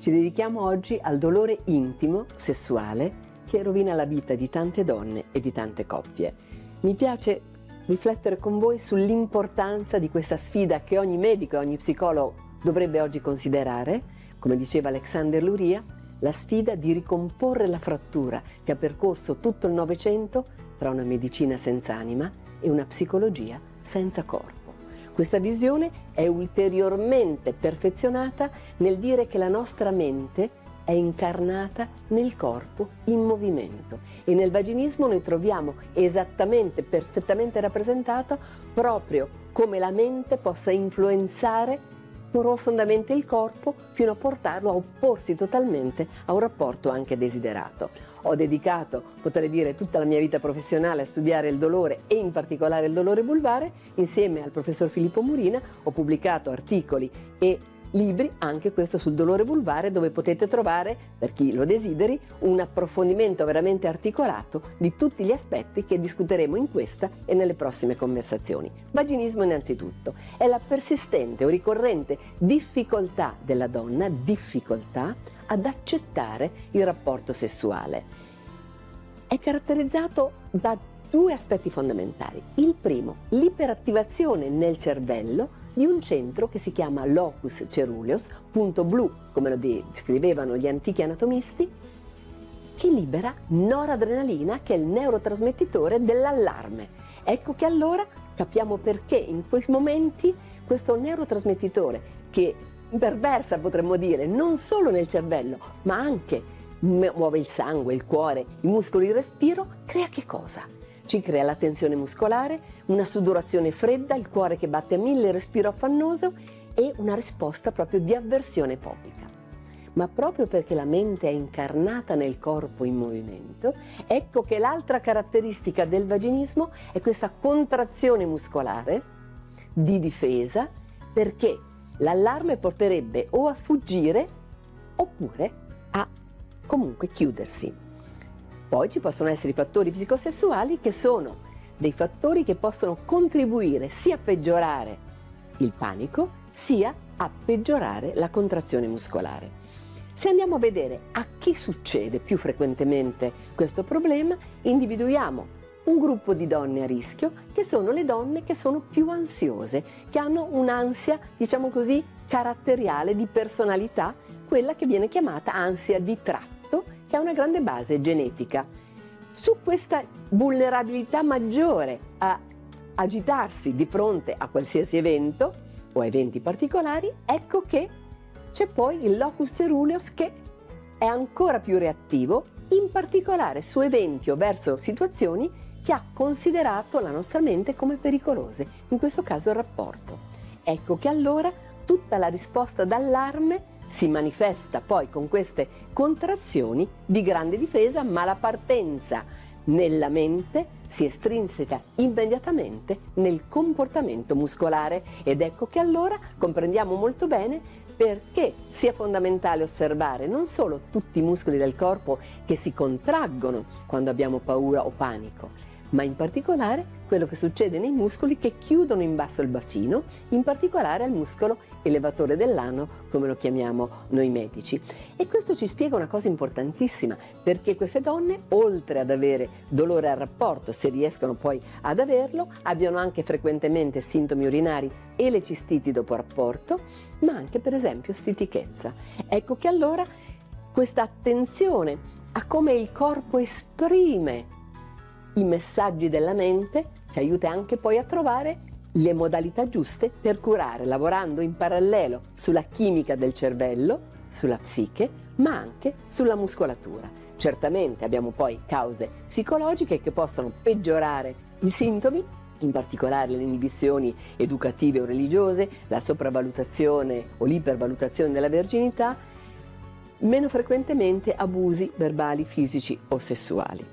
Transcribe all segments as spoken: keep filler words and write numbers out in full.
Ci dedichiamo oggi al dolore intimo, sessuale, che rovina la vita di tante donne e di tante coppie. Mi piace riflettere con voi sull'importanza di questa sfida che ogni medico e ogni psicologo dovrebbe oggi considerare, come diceva Alexander Luria, la sfida di ricomporre la frattura che ha percorso tutto il Novecento tra una medicina senza anima e una psicologia senza corpo. Questa visione è ulteriormente perfezionata nel dire che la nostra mente è incarnata nel corpo in movimento e nel vaginismo noi troviamo esattamente, perfettamente rappresentato proprio come la mente possa influenzare profondamente il corpo fino a portarlo a opporsi totalmente a un rapporto anche desiderato. Ho dedicato, potrei dire, tutta la mia vita professionale a studiare il dolore e in particolare il dolore vulvare. Insieme al professor Filippo Murina ho pubblicato articoli e libri, anche questo sul dolore vulvare, dove potete trovare, per chi lo desideri, un approfondimento veramente articolato di tutti gli aspetti che discuteremo in questa e nelle prossime conversazioni. Vaginismo innanzitutto è la persistente o ricorrente difficoltà della donna, difficoltà ad accettare il rapporto sessuale. È caratterizzato da due aspetti fondamentali. Il primo, l'iperattivazione nel cervello di un centro che si chiama locus ceruleus, punto blu, come lo descrivevano gli antichi anatomisti, che libera noradrenalina, che è il neurotrasmettitore dell'allarme. Ecco che allora capiamo perché in quei momenti questo neurotrasmettitore, che perversa potremmo dire non solo nel cervello ma anche muove il sangue, il cuore, i muscoli, il respiro, crea che cosa? Ci crea la tensione muscolare, una sudorazione fredda, il cuore che batte a mille, il respiro affannoso e una risposta proprio di avversione popica. Ma proprio perché la mente è incarnata nel corpo in movimento, ecco che l'altra caratteristica del vaginismo è questa contrazione muscolare di difesa, perché l'allarme porterebbe o a fuggire oppure a comunque chiudersi. Poi ci possono essere i fattori psicosessuali, che sono dei fattori che possono contribuire sia a peggiorare il panico sia a peggiorare la contrazione muscolare. Se andiamo a vedere a chi succede più frequentemente questo problema, individuiamo un gruppo di donne a rischio, che sono le donne che sono più ansiose, che hanno un'ansia, diciamo così, caratteriale di personalità, quella che viene chiamata ansia di tratto, che ha una grande base genetica. Su questa vulnerabilità maggiore a agitarsi di fronte a qualsiasi evento o a eventi particolari, ecco che c'è poi il locus ceruleus, che è ancora più reattivo, in particolare su eventi o verso situazioni che ha considerato la nostra mente come pericolose, in questo caso il rapporto. Ecco che allora tutta la risposta d'allarme si manifesta poi con queste contrazioni di grande difesa, ma la partenza nella mente si estrinseca immediatamente nel comportamento muscolare, ed ecco che allora comprendiamo molto bene perché sia fondamentale osservare non solo tutti i muscoli del corpo che si contraggono quando abbiamo paura o panico, ma in particolare quello che succede nei muscoli che chiudono in basso il bacino, in particolare al muscolo elevatore dell'ano, come lo chiamiamo noi medici. E questo ci spiega una cosa importantissima, perché queste donne, oltre ad avere dolore al rapporto, se riescono poi ad averlo, abbiano anche frequentemente sintomi urinari e le cistiti dopo rapporto, ma anche per esempio stitichezza. Ecco che allora questa attenzione a come il corpo esprime i messaggi della mente ci aiuta anche poi a trovare le modalità giuste per curare, lavorando in parallelo sulla chimica del cervello, sulla psiche, ma anche sulla muscolatura. Certamente abbiamo poi cause psicologiche che possono peggiorare i sintomi, in particolare le inibizioni educative o religiose, la sopravvalutazione o l'ipervalutazione della verginità, meno frequentemente abusi verbali, fisici o sessuali.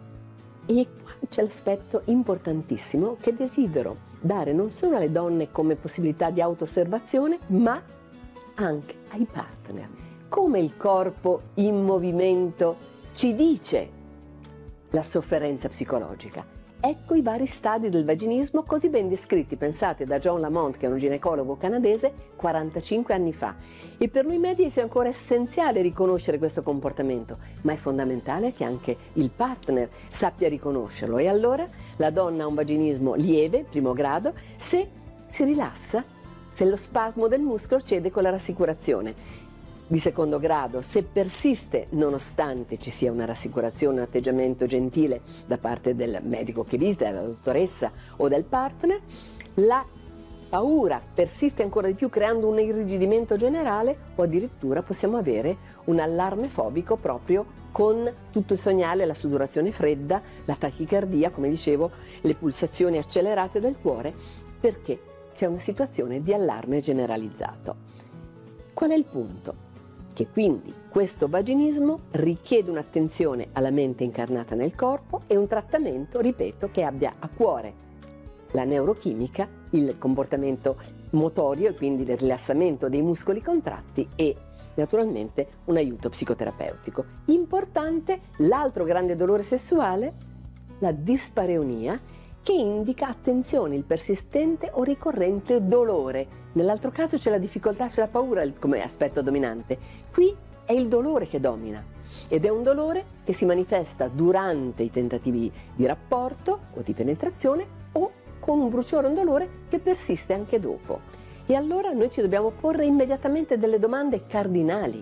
E qua c'è l'aspetto importantissimo che desidero dare non solo alle donne come possibilità di auto-osservazione, ma anche ai partner. Come il corpo in movimento ci dice la sofferenza psicologica. Ecco i vari stadi del vaginismo così ben descritti, pensate, da John Lamont, che è un ginecologo canadese, quarantacinque anni fa. E per noi medici è ancora essenziale riconoscere questo comportamento, ma è fondamentale che anche il partner sappia riconoscerlo. E allora la donna ha un vaginismo lieve, primo grado, se si rilassa, se lo spasmo del muscolo cede con la rassicurazione. Di secondo grado, se persiste nonostante ci sia una rassicurazione, un atteggiamento gentile da parte del medico che visita, della dottoressa o del partner, la paura persiste ancora di più creando un irrigidimento generale o addirittura possiamo avere un allarme fobico proprio con tutto il segnale, la sudorazione fredda, la tachicardia, come dicevo, le pulsazioni accelerate del cuore, perché c'è una situazione di allarme generalizzato. Qual è il punto? Che quindi questo vaginismo richiede un'attenzione alla mente incarnata nel corpo e un trattamento, ripeto, che abbia a cuore la neurochimica, il comportamento motorio e quindi il rilassamento dei muscoli contratti e naturalmente un aiuto psicoterapeutico. Importante l'altro grande dolore sessuale, la dispareunia, che indica, attenzione, il persistente o ricorrente dolore. Nell'altro caso c'è la difficoltà, c'è la paura come aspetto dominante. Qui è il dolore che domina ed è un dolore che si manifesta durante i tentativi di rapporto o di penetrazione o con un bruciore, un dolore che persiste anche dopo. E allora noi ci dobbiamo porre immediatamente delle domande cardinali.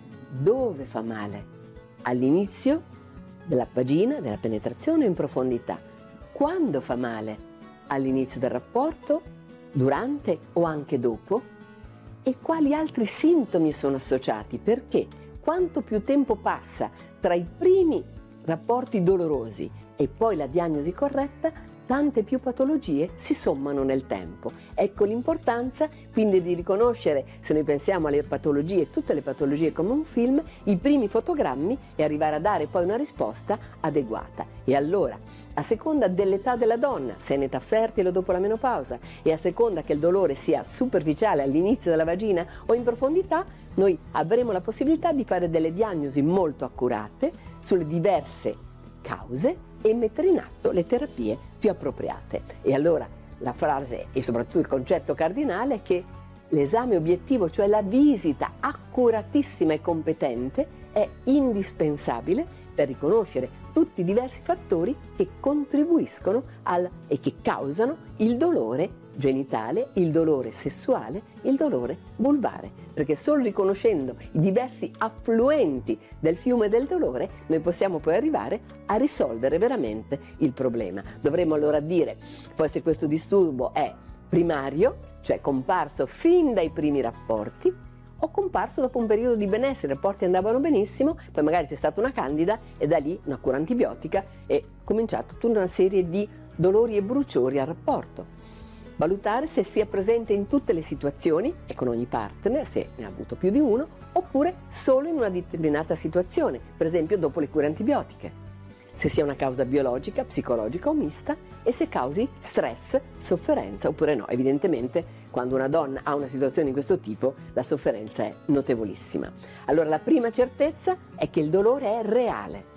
Dove fa male? All'inizio della vagina, della penetrazione o in profondità? Quando fa male? All'inizio del rapporto, durante o anche dopo? E quali altri sintomi sono associati? Perché quanto più tempo passa tra i primi rapporti dolorosi e poi la diagnosi corretta, tante più patologie si sommano nel tempo. Ecco l'importanza quindi di riconoscere, se noi pensiamo alle patologie, tutte le patologie come un film, i primi fotogrammi e arrivare a dare poi una risposta adeguata. E allora, a seconda dell'età della donna, se è in età fertile o dopo la menopausa, e a seconda che il dolore sia superficiale all'inizio della vagina o in profondità, noi avremo la possibilità di fare delle diagnosi molto accurate sulle diverse cause e mettere in atto le terapie più appropriate. E allora la frase e soprattutto il concetto cardinale è che l'esame obiettivo, cioè la visita accuratissima e competente, è indispensabile per riconoscere tutti i diversi fattori che contribuiscono al, e che causano il dolore genitale, il dolore sessuale, il dolore vulvare, perché solo riconoscendo i diversi affluenti del fiume del dolore noi possiamo poi arrivare a risolvere veramente il problema. Dovremmo allora dire poi se questo disturbo è primario, cioè comparso fin dai primi rapporti, o comparso dopo un periodo di benessere, i rapporti andavano benissimo, poi magari c'è stata una candida e da lì una cura antibiotica e cominciato tutta una serie di dolori e bruciori al rapporto. Valutare se sia presente in tutte le situazioni e con ogni partner, se ne ha avuto più di uno, oppure solo in una determinata situazione, per esempio dopo le cure antibiotiche. Se sia una causa biologica, psicologica o mista e se causi stress, sofferenza oppure no. Evidentemente quando una donna ha una situazione di questo tipo la sofferenza è notevolissima. Allora la prima certezza è che il dolore è reale.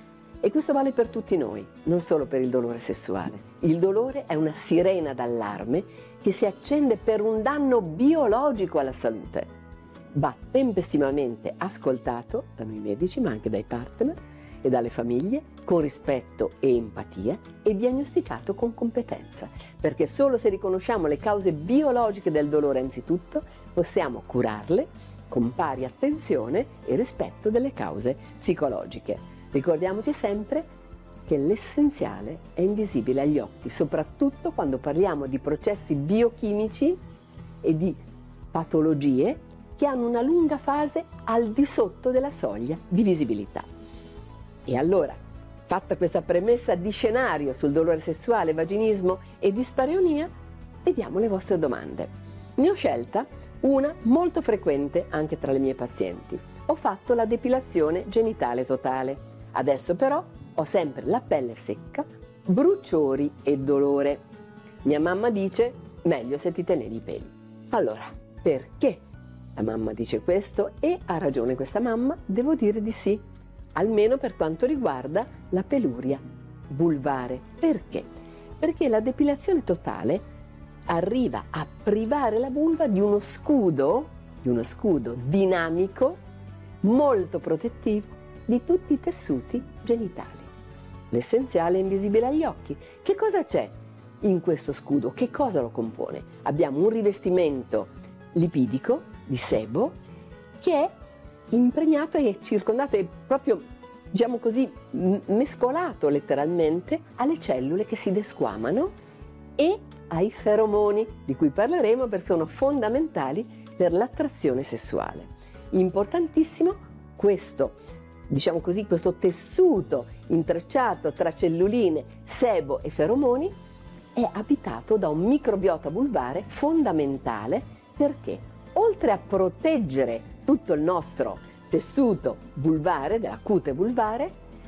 E questo vale per tutti noi, non solo per il dolore sessuale. Il dolore è una sirena d'allarme che si accende per un danno biologico alla salute. Va tempestivamente ascoltato da noi medici, ma anche dai partner e dalle famiglie, con rispetto e empatia e diagnosticato con competenza. Perché solo se riconosciamo le cause biologiche del dolore anzitutto, possiamo curarle con pari attenzione e rispetto delle cause psicologiche. Ricordiamoci sempre che l'essenziale è invisibile agli occhi, soprattutto quando parliamo di processi biochimici e di patologie che hanno una lunga fase al di sotto della soglia di visibilità. E allora, fatta questa premessa di scenario sul dolore sessuale, vaginismo e dispareunia, vediamo le vostre domande. Ne ho scelta una molto frequente anche tra le mie pazienti. Ho fatto la depilazione genitale totale. Adesso però ho sempre la pelle secca, bruciori e dolore. Mia mamma dice, meglio se ti tenevi i peli. Allora, perché la mamma dice questo? E ha ragione questa mamma? Devo dire di sì, almeno per quanto riguarda la peluria vulvare. Perché? Perché la depilazione totale arriva a privare la vulva di uno scudo, di uno scudo dinamico, molto protettivo di tutti i tessuti genitali. L'essenziale è invisibile agli occhi. Che cosa c'è in questo scudo? Che cosa lo compone? Abbiamo un rivestimento lipidico di sebo che è impregnato e circondato, è proprio, diciamo così, mescolato letteralmente alle cellule che si desquamano e ai feromoni, di cui parleremo perché sono fondamentali per l'attrazione sessuale. Importantissimo questo, diciamo così, questo tessuto intrecciato tra celluline, sebo e feromoni è abitato da un microbiota vulvare fondamentale perché, oltre a proteggere tutto il nostro tessuto vulvare, della cute vulvare,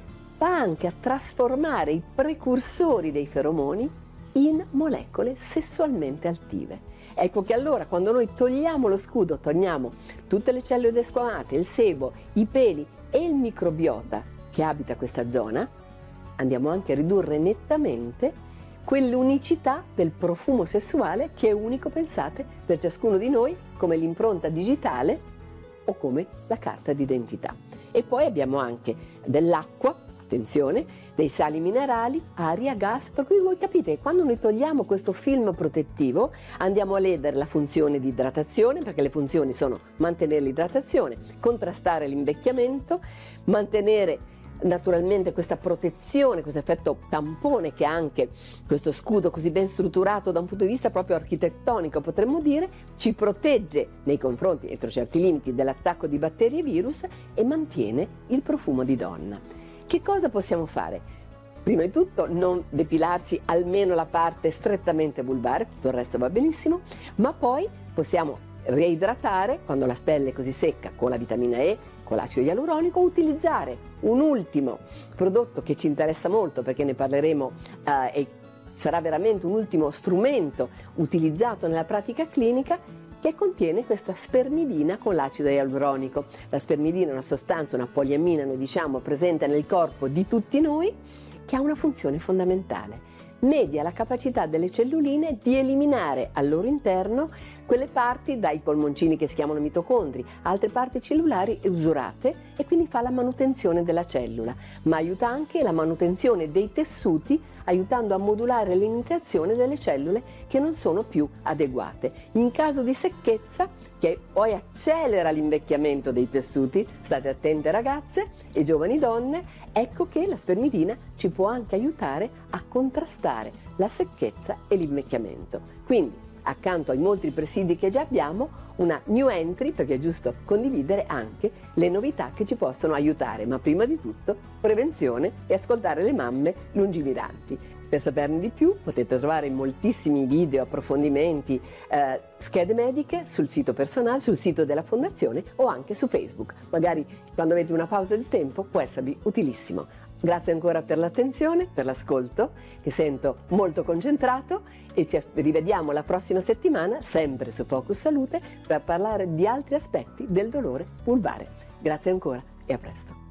va anche a trasformare i precursori dei feromoni in molecole sessualmente attive. Ecco che allora quando noi togliamo lo scudo, togliamo tutte le cellule desquamate, il sebo, i peli e il microbiota che abita questa zona, andiamo anche a ridurre nettamente quell'unicità del profumo sessuale che è unico, pensate, per ciascuno di noi, come l'impronta digitale o come la carta d'identità. E poi abbiamo anche dell'acqua, attenzione, dei sali minerali, aria, gas, per cui voi capite che quando noi togliamo questo film protettivo andiamo a ledere la funzione di idratazione, perché le funzioni sono mantenere l'idratazione, contrastare l'invecchiamento, mantenere naturalmente questa protezione, questo effetto tampone che ha anche questo scudo così ben strutturato da un punto di vista proprio architettonico, potremmo dire, ci protegge nei confronti, entro certi limiti, dell'attacco di batteri e virus e mantiene il profumo di donna. Che cosa possiamo fare? Prima di tutto non depilarci almeno la parte strettamente vulvare, tutto il resto va benissimo, ma poi possiamo reidratare quando la pelle è così secca con la vitamina E, con l'acido ialuronico, utilizzare un ultimo prodotto che ci interessa molto perché ne parleremo eh, e sarà veramente un ultimo strumento utilizzato nella pratica clinica, che contiene questa spermidina con l'acido ialuronico. La spermidina è una sostanza, una poliamina, noi diciamo, presente nel corpo di tutti noi, che ha una funzione fondamentale. Media la capacità delle celluline di eliminare al loro interno quelle parti dai polmoncini che si chiamano mitocondri, altre parti cellulari usurate, e quindi fa la manutenzione della cellula, ma aiuta anche la manutenzione dei tessuti, aiutando a modulare l'iniziazione delle cellule che non sono più adeguate. In caso di secchezza, che poi accelera l'invecchiamento dei tessuti, state attente ragazze e giovani donne, ecco che la spermidina ci può anche aiutare a contrastare la secchezza e l'invecchiamento. Quindi, accanto ai molti presidi che già abbiamo, una new entry, perché è giusto condividere anche le novità che ci possono aiutare, ma prima di tutto prevenzione e ascoltare le mamme lungimiranti. Per saperne di più potete trovare moltissimi video, approfondimenti, eh, schede mediche sul sito personale, sul sito della Fondazione o anche su Facebook. Magari quando avete una pausa di tempo può esservi utilissimo. Grazie ancora per l'attenzione, per l'ascolto, che sento molto concentrato, e ci rivediamo la prossima settimana, sempre su Focus Salute, per parlare di altri aspetti del dolore vulvare. Grazie ancora e a presto.